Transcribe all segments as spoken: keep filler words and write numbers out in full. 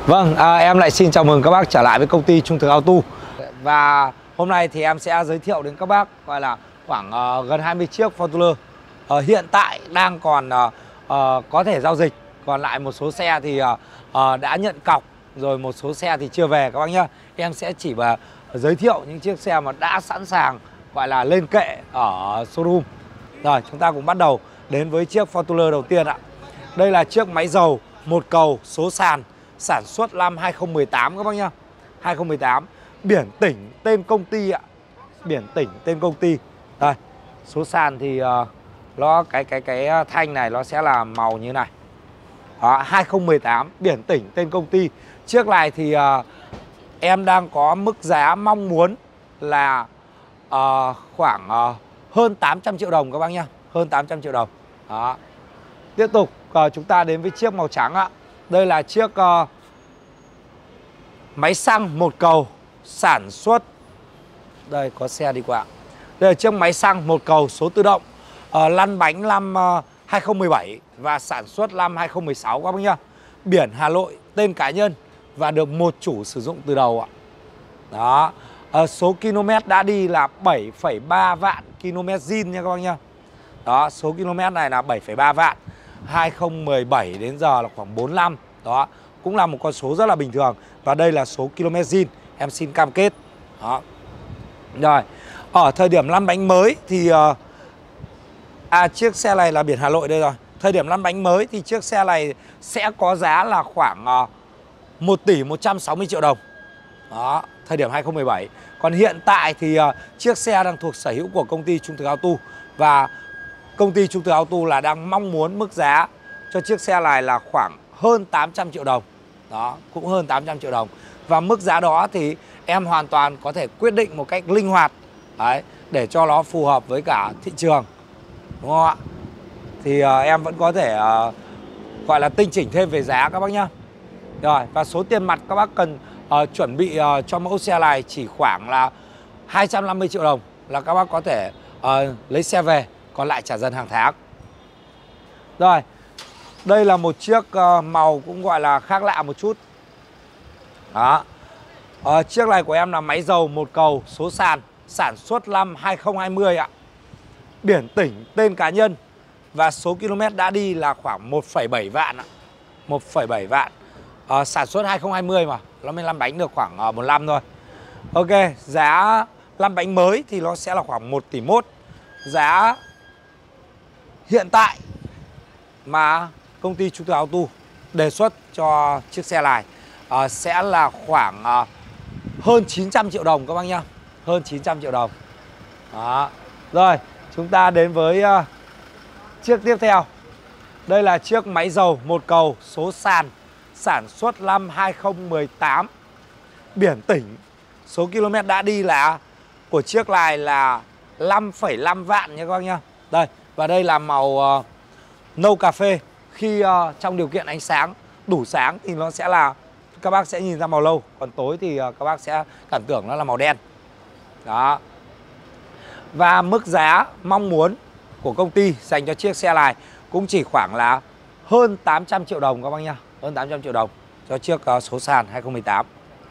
Vâng, à, em lại xin chào mừng các bác trở lại với công ty Trung Thực Auto. Và hôm nay thì em sẽ giới thiệu đến các bác gọi là khoảng uh, gần hai mươi chiếc Fortuner uh, hiện tại đang còn uh, uh, có thể giao dịch. Còn lại một số xe thì uh, uh, đã nhận cọc, rồi một số xe thì chưa về các bác nhá. Em sẽ chỉ và giới thiệu những chiếc xe mà đã sẵn sàng gọi là lên kệ ở showroom. Rồi chúng ta cùng bắt đầu đến với chiếc Fortuner đầu tiên ạ. Đây là chiếc máy dầu một cầu số sàn, sản xuất năm hai không một tám các bác nhá. hai không một tám, biển tỉnh tên công ty ạ. Biển tỉnh tên công ty. Đây, số sàn thì uh, nó cái cái cái thanh này nó sẽ là màu như này. Đó, hai không một tám, biển tỉnh tên công ty. Chiếc này thì uh, em đang có mức giá mong muốn là uh, khoảng uh, hơn tám trăm triệu đồng các bác nhá. Hơn tám trăm triệu đồng. Đó. Tiếp tục uh, chúng ta đến với chiếc màu trắng ạ. Đây là chiếc uh, máy xăng một cầu sản xuất. Đây có xe đi qua. Đây là chiếc máy xăng một cầu số tự động, uh, lăn bánh năm uh, hai không một bảy và sản xuất năm hai không một sáu các bác nhá. Biển Hà Nội, tên cá nhân và được một chủ sử dụng từ đầu ạ. Đó. Uh, số km đã đi là bảy phẩy ba vạn km zin nha các bác nhá. Đó, số km này là bảy phẩy ba vạn. hai không một bảy đến giờ là khoảng bốn mươi lăm. Đó, cũng là một con số rất là bình thường. Và đây là số km zin, em xin cam kết. Đó. Rồi, ở thời điểm lăn bánh mới thì uh, à chiếc xe này là biển Hà Nội đây rồi. Thời điểm lăn bánh mới thì chiếc xe này sẽ có giá là khoảng uh, một tỷ một trăm sáu mươi triệu đồng. Đó, thời điểm hai không một bảy. Còn hiện tại thì uh, chiếc xe đang thuộc sở hữu của công ty Trung Thực Auto. Và công ty Trung Thực Auto là đang mong muốn mức giá cho chiếc xe này là khoảng hơn tám trăm triệu đồng. Đó, cũng hơn tám trăm triệu đồng. Và mức giá đó thì em hoàn toàn có thể quyết định một cách linh hoạt. Đấy, để cho nó phù hợp với cả thị trường. Đúng không ạ? Thì uh, em vẫn có thể uh, gọi là tinh chỉnh thêm về giá các bác nhá. Rồi, và số tiền mặt các bác cần uh, chuẩn bị uh, cho mẫu xe này chỉ khoảng là hai trăm năm mươi triệu đồng là các bác có thể uh, lấy xe về, còn lại trả dần hàng tháng. Rồi, đây là một chiếc uh, màu cũng gọi là khác lạ một chút. Đó. Uh, chiếc này của em là máy dầu một cầu số sàn, sản xuất năm hai không hai không ạ. Biển tỉnh tên cá nhân và số km đã đi là khoảng một phẩy bảy vạn ạ. một phẩy bảy vạn. Uh, sản xuất hai không hai không mà, nó mới lăn bánh được khoảng uh, một mươi lăm thôi. Ok, giá lăn bánh mới thì nó sẽ là khoảng một tỷ mốt. Giá hiện tại mà công ty Trung Thực Auto đề xuất cho chiếc xe này uh, sẽ là khoảng uh, hơn chín trăm triệu đồng các bác nhá. Hơn chín trăm triệu đồng. Đó. Rồi, chúng ta đến với uh, chiếc tiếp theo. Đây là chiếc máy dầu một cầu số sàn, sản xuất năm hai không một tám. Biển tỉnh, số km đã đi là của chiếc này là năm phẩy năm vạn nha các bác nhá. Đây, và đây là màu uh, nâu cà phê. Khi uh, trong điều kiện ánh sáng đủ sáng thì nó sẽ là các bác sẽ nhìn ra màu nâu, còn tối thì uh, các bác sẽ cảm tưởng nó là màu đen. Đó. Và mức giá mong muốn của công ty dành cho chiếc xe này cũng chỉ khoảng là hơn tám trăm triệu đồng các bác nhá. Hơn tám trăm triệu đồng cho chiếc uh, số sàn hai không một tám.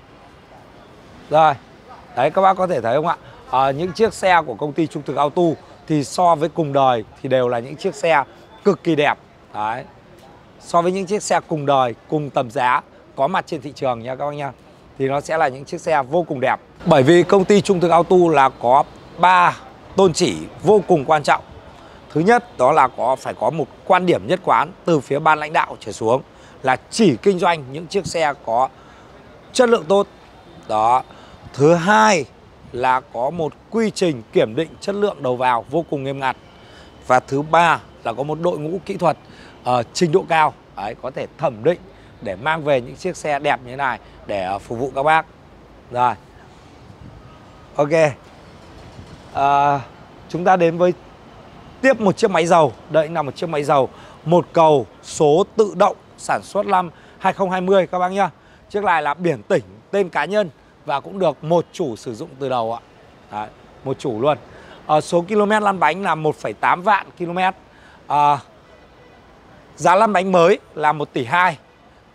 Rồi, đấy các bác có thể thấy không ạ? À, những chiếc xe của công ty Trung Thực Auto thì so với cùng đời thì đều là những chiếc xe cực kỳ đẹp. Đấy. So với những chiếc xe cùng đời, cùng tầm giá có mặt trên thị trường nha các bác nha, thì nó sẽ là những chiếc xe vô cùng đẹp. Bởi vì công ty Trung Thực Auto là có ba tôn chỉ vô cùng quan trọng. Thứ nhất đó là có phải có một quan điểm nhất quán từ phía ban lãnh đạo trở xuống là chỉ kinh doanh những chiếc xe có chất lượng tốt. Đó. Thứ hai là có một quy trình kiểm định chất lượng đầu vào vô cùng nghiêm ngặt. Và thứ ba là có một đội ngũ kỹ thuật uh, trình độ cao. Đấy, có thể thẩm định để mang về những chiếc xe đẹp như thế này để uh, phục vụ các bác. Rồi. Ok. Uh, chúng ta đến với tiếp một chiếc máy dầu. Đây là một chiếc máy dầu một cầu số tự động, sản xuất năm hai không hai không các bác nhá. Chiếc này là biển tỉnh tên cá nhân và cũng được một chủ sử dụng từ đầu ạ. Đấy, một chủ luôn. À, số km lăn bánh là một phẩy tám vạn km. À, giá lăn bánh mới là một tỷ hai.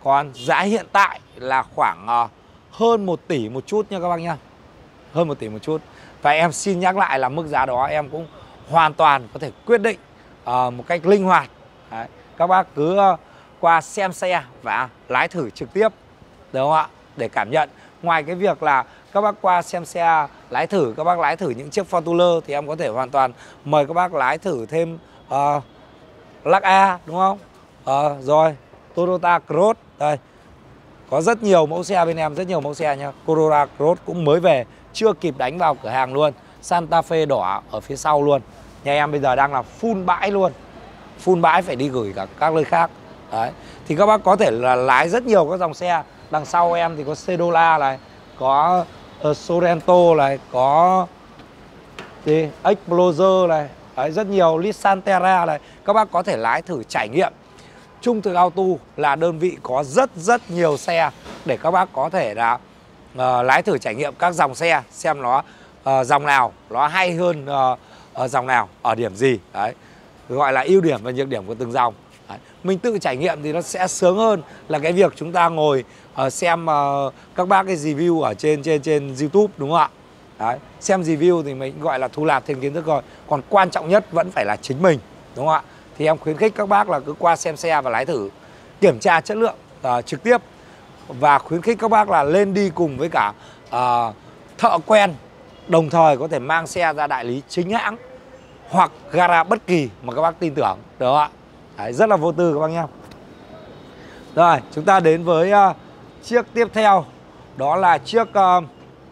Còn giá hiện tại là khoảng uh, hơn một tỷ một chút nha các bác nhá. Hơn một tỷ một chút. Và em xin nhắc lại là mức giá đó em cũng hoàn toàn có thể quyết định uh, một cách linh hoạt. Đấy. Các bác cứ uh, qua xem xe và lái thử trực tiếp, đúng không ạ? Để cảm nhận. Ngoài cái việc là các bác qua xem xe lái thử, các bác lái thử những chiếc Fortuner thì em có thể hoàn toàn mời các bác lái thử thêm uh, lắc A, đúng không? Uh, rồi Toyota Cross. Đây, có rất nhiều mẫu xe bên em, rất nhiều mẫu xe nha. Corolla Cross cũng mới về, chưa kịp đánh vào cửa hàng luôn. Santa Fe đỏ ở phía sau luôn. Nhà em bây giờ đang là full bãi luôn. Full bãi phải đi gửi cả các nơi khác. Đấy. Thì các bác có thể là lái rất nhiều các dòng xe. Đằng sau em thì có Sedola này, có uh, Sorento này, có gì? Explorer này. Đấy, rất nhiều Nissan Terra này. Các bác có thể lái thử trải nghiệm. Trung Thực Auto là đơn vị có rất rất nhiều xe để các bác có thể là uh, lái thử trải nghiệm các dòng xe, xem nó uh, dòng nào nó hay hơn uh, uh, dòng nào, ở điểm gì. Đấy, gọi là ưu điểm và nhược điểm của từng dòng. Đấy. Mình tự trải nghiệm thì nó sẽ sướng hơn là cái việc chúng ta ngồi uh, xem uh, các bác cái review ở trên trên trên YouTube, đúng không ạ? Đấy. Xem review thì mình gọi là thu nạp thêm kiến thức rồi. Còn quan trọng nhất vẫn phải là chính mình, đúng không ạ? Thì em khuyến khích các bác là cứ qua xem xe và lái thử, kiểm tra chất lượng uh, trực tiếp. Và khuyến khích các bác là lên đi cùng với cả uh, thợ quen, đồng thời có thể mang xe ra đại lý chính hãng hoặc gara bất kỳ mà các bác tin tưởng, đúng không ạ? Đấy, rất là vô tư các bác nhé. Rồi, chúng ta đến với uh, chiếc tiếp theo. Đó là chiếc uh,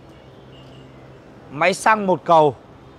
máy xăng một cầu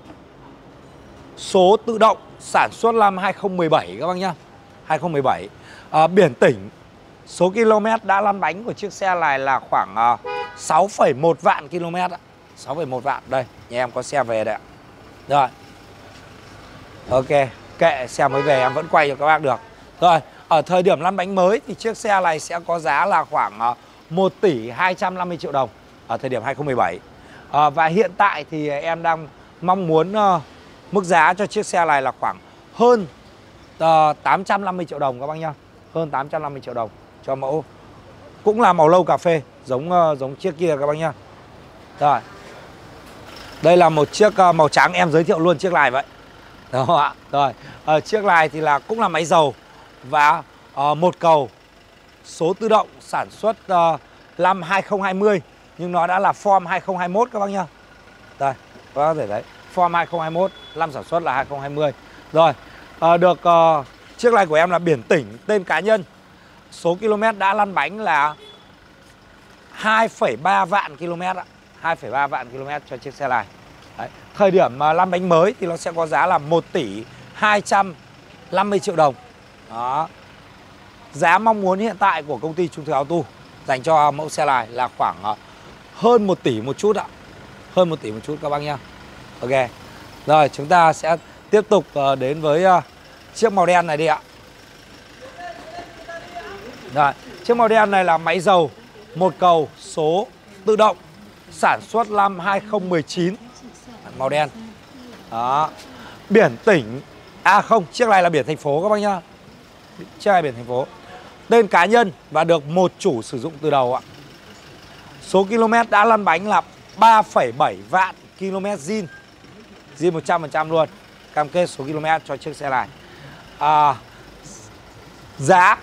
số tự động, sản xuất năm hai không một bảy các bác nhá. hai không một bảy. À, biển tỉnh. Số km đã lăn bánh của chiếc xe này là khoảng uh, sáu phẩy một vạn km. sáu phẩy một vạn. Đây, nhà em có xe về đây ạ. Rồi. Ok, kệ, xe mới về em vẫn quay cho các bác được. Rồi, ở thời điểm lăn bánh mới thì chiếc xe này sẽ có giá là khoảng uh, một tỷ hai trăm năm mươi triệu đồng ở thời điểm hai không một bảy. À, và hiện tại thì em đang mong muốn uh, mức giá cho chiếc xe này là khoảng hơn uh, tám trăm năm mươi triệu đồng các bác nhá. Hơn tám trăm năm mươi triệu đồng cho mẫu. Cũng là màu nâu cà phê, giống uh, giống chiếc kia các bác nhá. Rồi. Đây là một chiếc uh, màu trắng, em giới thiệu luôn chiếc này vậy. Đúng không ạ? Rồi, uh, chiếc này thì là cũng là máy dầu và uh, một cầu số tự động, sản xuất uh, năm hai không hai không, nhưng nó đã là form hai không hai mốt các bác nhá. Đây, các bác có thể thấy form hai không hai mốt, năm sản xuất là hai không hai không. Rồi, à, được uh, chiếc này của em là biển tỉnh, tên cá nhân. Số km đã lăn bánh là hai phẩy ba vạn km ạ. hai phẩy ba vạn km cho chiếc xe này. Đấy. Thời điểm mà lăn bánh mới thì nó sẽ có giá là một tỷ hai trăm năm mươi triệu đồng. Đó. Giá mong muốn hiện tại của công ty Trung Thực Auto dành cho mẫu xe này là khoảng uh, hơn một tỷ một chút ạ. Hơn một tỷ một chút các bác nhá. Ok. Rồi, chúng ta sẽ tiếp tục uh, đến với uh, chiếc màu đen này đi ạ. Rồi, chiếc màu đen này là máy dầu một cầu số tự động, sản xuất năm hai không một chín. Màu đen. Đó. Biển tỉnh. À không, chiếc này là biển thành phố các bác nhá. Chiếc này biển thành phố. Tên cá nhân và được một chủ sử dụng từ đầu ạ. Số km đã lăn bánh là ba phẩy bảy vạn km zin. Zin một trăm phần trăm luôn. Cam kết số km cho chiếc xe này. À, giá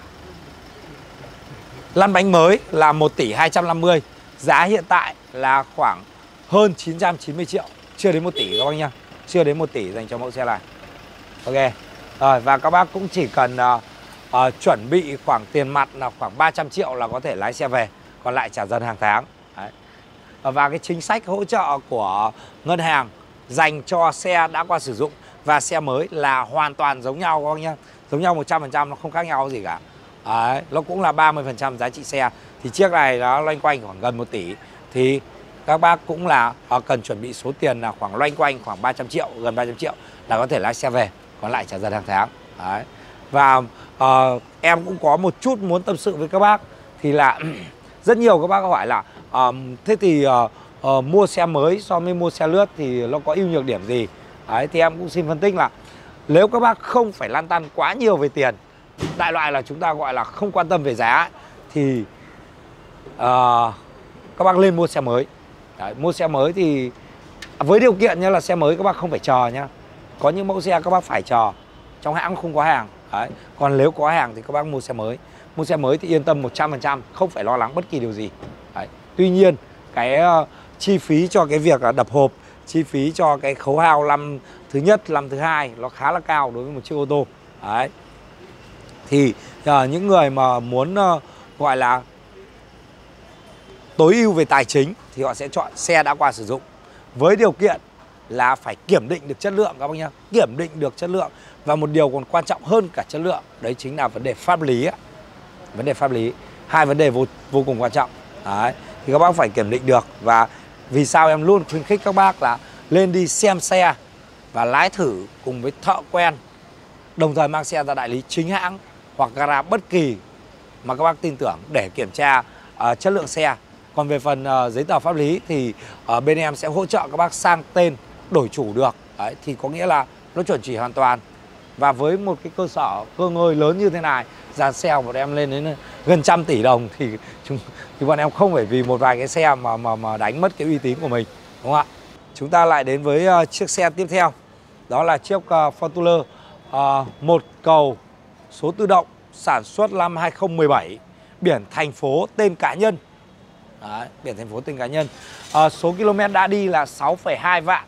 lăn bánh mới là một tỷ hai trăm năm mươi. Giá hiện tại là khoảng hơn chín trăm chín mươi triệu. Chưa đến một tỷ các bác nhá. Chưa đến một tỷ dành cho mẫu xe này. Ok. Rồi, và các bác cũng chỉ cần uh, uh, chuẩn bị khoảng tiền mặt là khoảng ba trăm triệu là có thể lái xe về. Còn lại trả dần hàng tháng. Đấy. Và cái chính sách hỗ trợ của ngân hàng dành cho xe đã qua sử dụng và xe mới là hoàn toàn giống nhau các bác nhá. Giống nhau một trăm phần trăm, nó không khác nhau gì cả. Đấy, nó cũng là ba mươi phần trăm giá trị xe. Thì chiếc này nó loanh quanh khoảng gần một tỷ. Thì các bác cũng là cần chuẩn bị số tiền là khoảng loanh quanh khoảng ba trăm triệu, gần ba trăm triệu là có thể lái xe về. Còn lại trả dần hàng tháng. Đấy. Và uh, em cũng có một chút muốn tâm sự với các bác. Thì là rất nhiều các bác hỏi là uh, thế thì uh, uh, mua xe mới so với mua xe lướt thì nó có ưu nhược điểm gì? Đấy, thì em cũng xin phân tích là nếu các bác không phải lăn tăn quá nhiều về tiền, đại loại là chúng ta gọi là không quan tâm về giá, thì uh, các bác lên mua xe mới. Đấy, mua xe mới thì với điều kiện như là xe mới các bác không phải chờ nhá. Có những mẫu xe các bác phải chờ, trong hãng không có hàng. Đấy. Còn nếu có hàng thì các bác mua xe mới. Mua xe mới thì yên tâm một trăm phần trăm, không phải lo lắng bất kỳ điều gì. Đấy. Tuy nhiên cái uh, chi phí cho cái việc là đập hộp, chi phí cho cái khấu hao năm thứ nhất, năm thứ hai nó khá là cao đối với một chiếc ô tô. Đấy. Thì uh, những người mà muốn uh, gọi là tối ưu về tài chính thì họ sẽ chọn xe đã qua sử dụng, với điều kiện là phải kiểm định được chất lượng các bác nhá. Kiểm định được chất lượng. Và một điều còn quan trọng hơn cả chất lượng, đấy chính là vấn đề pháp lý ấy. Vấn đề pháp lý. Hai vấn đề vô, vô cùng quan trọng. Đấy. Thì các bác phải kiểm định được. Và vì sao em luôn khuyến khích các bác là lên đi xem xe và lái thử cùng với thợ quen, đồng thời mang xe ra đại lý chính hãng hoặc gara bất kỳ mà các bác tin tưởng để kiểm tra uh, chất lượng xe. Còn về phần uh, giấy tờ pháp lý thì uh, bên em sẽ hỗ trợ các bác sang tên, đổi chủ được. Đấy, thì có nghĩa là nó chuẩn chỉ hoàn toàn. Và với một cái cơ sở cơ ngơi lớn như thế này, giá xe của bọn em lên đến gần trăm tỷ đồng thì chúng, thì bọn em không phải vì một vài cái xe mà mà mà đánh mất cái uy tín của mình, đúng không ạ? Chúng ta lại đến với uh, chiếc xe tiếp theo. Đó là chiếc uh, Fortuner uh, một cầu số tự động, sản xuất năm hai không một bảy, biển thành phố tên cá nhân. Đấy, biển thành phố tên cá nhân. À, số km đã đi là sáu phẩy hai vạn.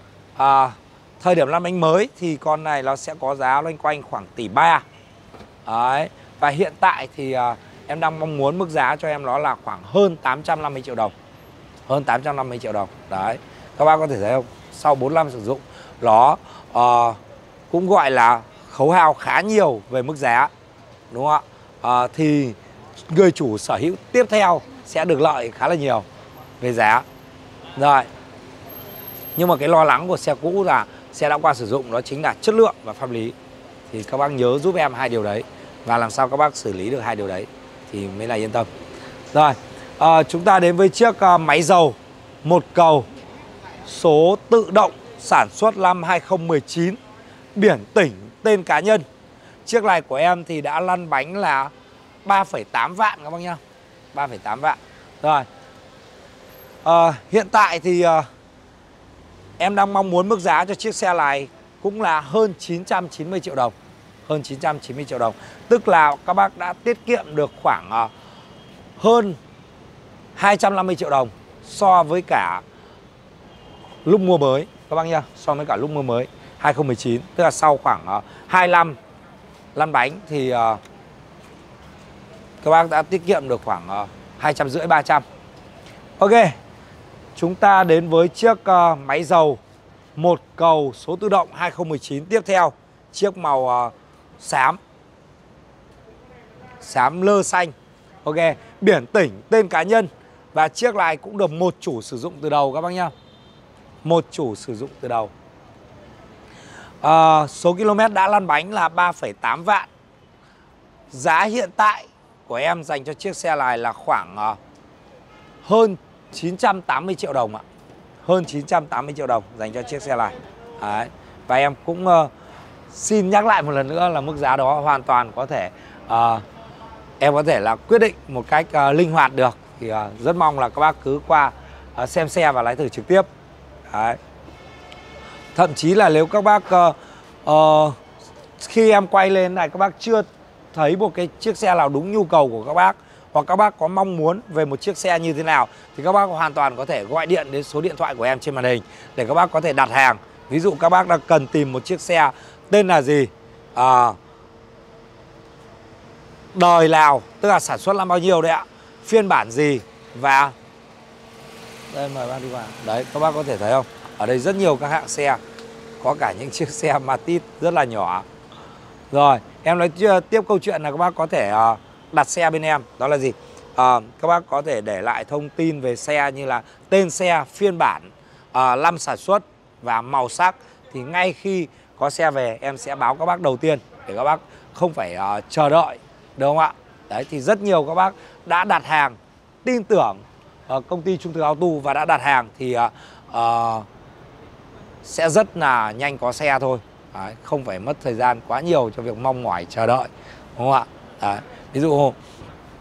À, thời điểm năm bánh mới thì con này nó sẽ có giá loanh quanh khoảng tỷ ba. Đấy. Và hiện tại thì à, em đang mong muốn mức giá cho em nó là khoảng hơn tám trăm năm mươi triệu đồng. Hơn tám trăm năm mươi triệu đồng. Đấy. Các bác có thể thấy không? Sau bốn năm sử dụng nó à, cũng gọi là khấu hao khá nhiều về mức giá, đúng không ạ? À, thì người chủ sở hữu tiếp theo sẽ được lợi khá là nhiều về giá. Rồi. Nhưng mà cái lo lắng của xe cũ là xe đã qua sử dụng đó chính là chất lượng và pháp lý. Thì các bác nhớ giúp em hai điều đấy. Và làm sao các bác xử lý được hai điều đấy thì mới là yên tâm. Rồi, à, chúng ta đến với chiếc uh, máy dầu một cầu số tự động, sản xuất năm hai không một chín, biển tỉnh tên cá nhân. Chiếc này của em thì đã lăn bánh là ba phẩy tám vạn các bác nhá. ba phẩy tám vạn. Rồi. À, hiện tại thì à, em đang mong muốn mức giá cho chiếc xe này cũng là hơn chín trăm chín mươi triệu đồng. Hơn chín trăm chín mươi triệu đồng. Tức là các bác đã tiết kiệm được khoảng à, hơn hai trăm năm mươi triệu đồng so với cả lúc mua mới các bác nhá. So với cả lúc mua mới hai không một chín. Tức là sau khoảng à, hai năm lăn bánh thì à, các bác đã tiết kiệm được khoảng uh, hai trăm rưỡi ba trăm. Ok. Chúng ta đến với chiếc uh, máy dầu một cầu số tự động hai không một chín tiếp theo. Chiếc màu uh, xám. Xám lơ xanh. Ok. Biển tỉnh tên cá nhân. Và chiếc này cũng được một chủ sử dụng từ đầu các bác nhá. Một chủ sử dụng từ đầu. uh, Số km đã lăn bánh là ba phẩy tám vạn. Giá hiện tại của em dành cho chiếc xe này là khoảng uh, hơn chín trăm tám mươi triệu đồng ạ. Hơn chín trăm tám mươi triệu đồng dành cho chiếc xe này. Đấy. Và em cũng uh, xin nhắc lại một lần nữa là mức giá đó hoàn toàn có thể uh, em có thể là quyết định một cách uh, linh hoạt được. Thì uh, rất mong là các bác cứ qua uh, xem xe và lái thử trực tiếp. Đấy. Thậm chí là nếu các bác uh, uh, khi em quay lên này các bác chưa thấy một cái chiếc xe nào đúng nhu cầu của các bác, hoặc các bác có mong muốn về một chiếc xe như thế nào, thì các bác hoàn toàn có thể gọi điện đến số điện thoại của em trên màn hình để các bác có thể đặt hàng. Ví dụ các bác đang cần tìm một chiếc xe tên là gì, à, đời nào, tức là sản xuất năm bao nhiêu đấy ạ, phiên bản gì, và đây mời bác đi vào. Đấy, các bác có thể thấy không, ở đây rất nhiều các hãng xe, có cả những chiếc xe Matiz rất là nhỏ. Rồi, em nói tiếp câu chuyện là các bác có thể uh, đặt xe bên em. Đó là gì? Uh, các bác có thể để lại thông tin về xe như là tên xe, phiên bản, uh, năm sản xuất và màu sắc. Thì ngay khi có xe về em sẽ báo các bác đầu tiên để các bác không phải uh, chờ đợi, đúng không ạ? Đấy, thì rất nhiều các bác đã đặt hàng, tin tưởng uh, công ty Trung Thực Auto và đã đặt hàng thì uh, uh, sẽ rất là nhanh có xe thôi. Đấy, không phải mất thời gian quá nhiều cho việc mong mỏi chờ đợi, đúng không ạ? Đấy. Ví dụ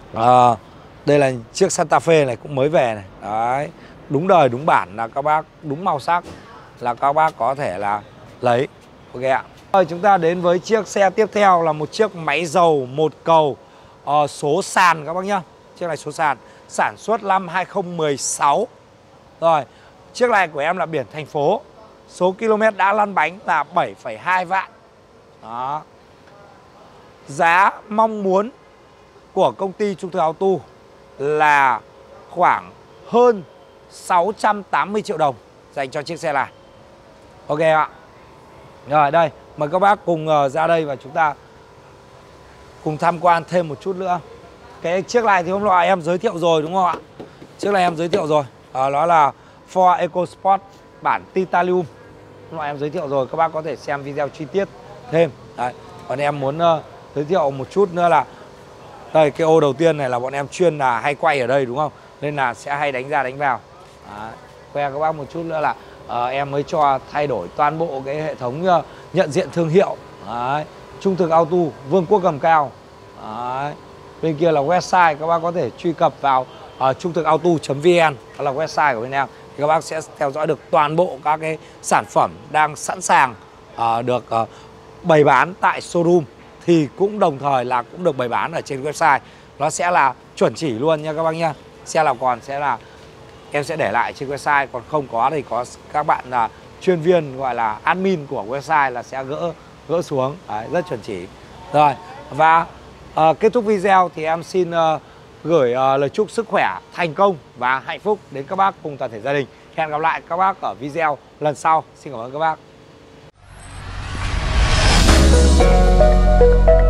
à, đây là chiếc Santa Fe này cũng mới về này. Đấy, đúng đời đúng bản là các bác, đúng màu sắc là các bác có thể là lấy. Ok ạ. Rồi chúng ta đến với chiếc xe tiếp theo là một chiếc máy dầu một cầu uh, số sàn các bác nhá. Chiếc này số sàn, sản xuất năm hai không một sáu. Rồi, chiếc này của em là biển thành phố. Số km đã lăn bánh là bảy phẩy hai vạn. Đó. Giá mong muốn của công ty Trung Thực Auto là khoảng hơn sáu trăm tám mươi triệu đồng dành cho chiếc xe này. Ok ạ. Rồi đây, mời các bác cùng uh, ra đây và chúng ta cùng tham quan thêm một chút nữa. Cái chiếc này thì hôm nọ em giới thiệu rồi đúng không ạ? Chiếc này em giới thiệu rồi. À, nó là Ford EcoSport bản Titanium. Hôm nọ em giới thiệu rồi, các bác có thể xem video chi tiết thêm. Đấy. Còn em muốn uh, giới thiệu một chút nữa là đây, cái ô đầu tiên này là bọn em chuyên là hay quay ở đây đúng không? Nên là sẽ hay đánh ra đánh vào. Đấy. Khoe các bác một chút nữa là uh, em mới cho thay đổi toàn bộ cái hệ thống uh, nhận diện thương hiệu. Đấy. Trung Thực Auto, Vương quốc gầm cao. Đấy. Bên kia là website, các bác có thể truy cập vào uh, trung thực auto chấm vn, đó là website của bên em. Thì các bác sẽ theo dõi được toàn bộ các cái sản phẩm đang sẵn sàng uh, được uh, bày bán tại showroom, thì cũng đồng thời là cũng được bày bán ở trên website. Nó sẽ là chuẩn chỉ luôn nha các bác nha. Xe nào còn sẽ là em sẽ để lại trên website, còn không có thì có các bạn là chuyên viên gọi là admin của website là sẽ gỡ gỡ xuống. Đấy, rất chuẩn chỉ. Rồi, và uh, kết thúc video thì em xin uh, gửi uh, lời chúc sức khỏe, thành công và hạnh phúc đến các bác cùng toàn thể gia đình. Hẹn gặp lại các bác ở video lần sau. Xin cảm ơn các bác.